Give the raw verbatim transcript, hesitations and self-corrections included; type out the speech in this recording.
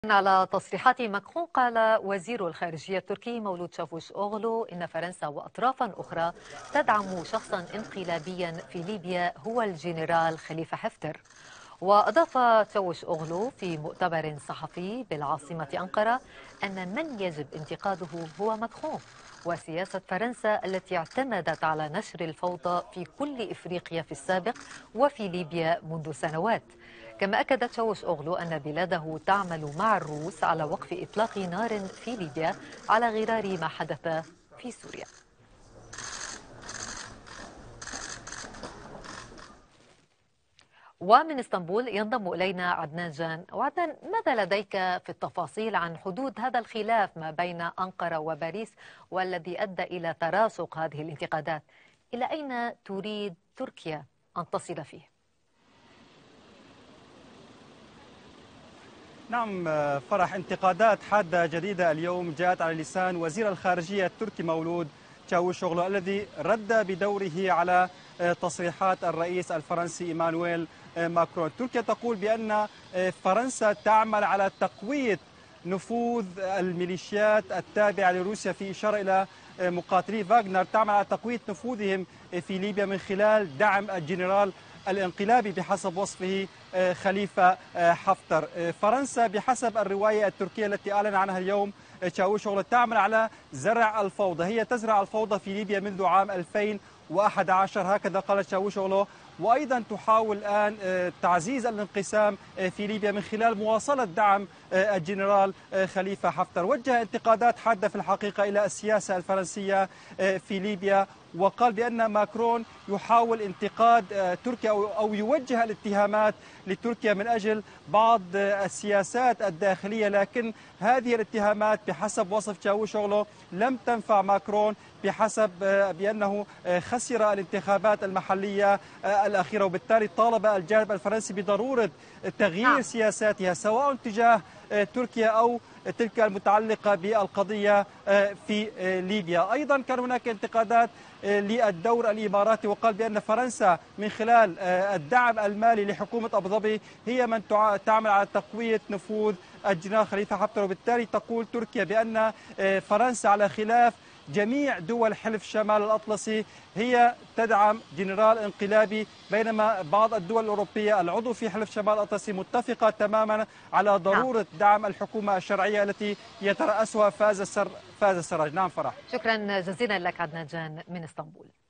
على تصريحات ماكرون، قال وزير الخارجية التركي مولود تشافوش أوغلو إن فرنسا وأطرافا أخرى تدعم شخصا انقلابيا في ليبيا هو الجنرال خليفة حفتر. وأضاف تشاوش أوغلو في مؤتمر صحفي بالعاصمة أنقرة أن من يجب انتقاده هو ماكرون وسياسة فرنسا التي اعتمدت على نشر الفوضى في كل إفريقيا في السابق وفي ليبيا منذ سنوات. كما أكد تشاوش أوغلو أن بلاده تعمل مع الروس على وقف إطلاق نار في ليبيا على غرار ما حدث في سوريا. ومن اسطنبول ينضم إلينا عدنان جان. وعدنان، ماذا لديك في التفاصيل عن حدود هذا الخلاف ما بين أنقرة وباريس والذي أدى إلى تراسخ هذه الانتقادات؟ إلى أين تريد تركيا أن تصل فيه؟ نعم فرح، انتقادات حادة جديدة اليوم جاءت على لسان وزير الخارجية التركي مولود تشاوشوغلو الذي رد بدوره على تصريحات الرئيس الفرنسي إيمانويل ماكرون. تركيا تقول بأن فرنسا تعمل على تقوية نفوذ الميليشيات التابعة لروسيا، في إشارة إلى مقاتلي فاغنر، تعمل على تقوية نفوذهم في ليبيا من خلال دعم الجنرال الانقلابي بحسب وصفه خليفة حفتر. فرنسا بحسب الرواية التركية التي أعلن عنها اليوم تشاوشوغلو تعمل على زرع الفوضى، هي تزرع الفوضى في ليبيا منذ عام ألفين وأحد عشر، هكذا قال تشاوشوغلو، وأيضا تحاول الآن تعزيز الانقسام في ليبيا من خلال مواصلة دعم الجنرال خليفة حفتر. وجه انتقادات حادة في الحقيقة إلى السياسة الفرنسية في ليبيا، وقال بأن ماكرون يحاول انتقاد تركيا أو يوجه الاتهامات لتركيا من أجل بعض السياسات الداخلية، لكن هذه الاتهامات بحسب وصف تشاوشوغلو لم تنفع ماكرون، بحسب بأنه خسر الانتخابات المحلية الأخيرة، وبالتالي طالب الجانب الفرنسي بضرورة تغيير سياساتها سواء تجاه تركيا أو تلك المتعلقة بالقضية في ليبيا. أيضا كان هناك انتقادات للدور الإماراتي، وقال بأن فرنسا من خلال الدعم المالي لحكومة أبو ظبي هي من تعمل على تقوية نفوذ الجنرال خليفة حفتر، وبالتالي تقول تركيا بأن فرنسا على خلاف جميع دول حلف شمال الأطلسي هي تدعم جنرال انقلابي، بينما بعض الدول الأوروبية العضو في حلف شمال الأطلسي متفقة تماما على ضرورة دعم الحكومة الشرعية التي يترأسها فاز السر فاز السراج. نعم فرح. شكرا جزيلا لك عدنان جان من اسطنبول.